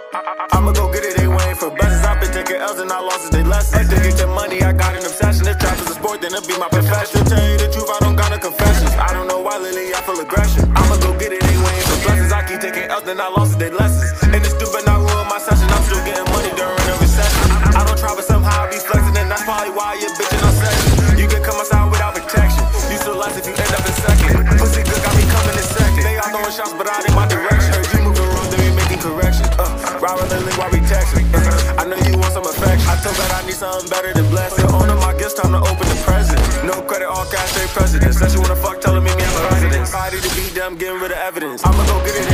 I'ma go get it, they waiting for blessings. I've been taking L's and I lost they lessons. To get the money, I got an obsession. If trap is a sport, then it'll be my profession. To tell you the truth, I don't got no confessions. I don't know why lately I feel aggression. I'ma go get it, they waiting for blessings. I keep taking L's, then I lost they lessons. And it's stupid not ruin my session. I'm still getting money during a recession. I don't try, but somehow I be flexing, and that's probably why you're bitching on session. You can come outside without protection. You still last if you end up in second. Pussy good got me coming in second. They all throwing shots, but I in my direction. Heard you moving wrong, then we making corrections. Ride with the link while we texting. I know you want some affection. I told that I need something better than blessing. Owner my gifts, time to open the present. No credit, all cash, straight president. Said she wanna fuck, telling me I'm a resident. Body to beat them, getting rid of evidence. I'ma go get it.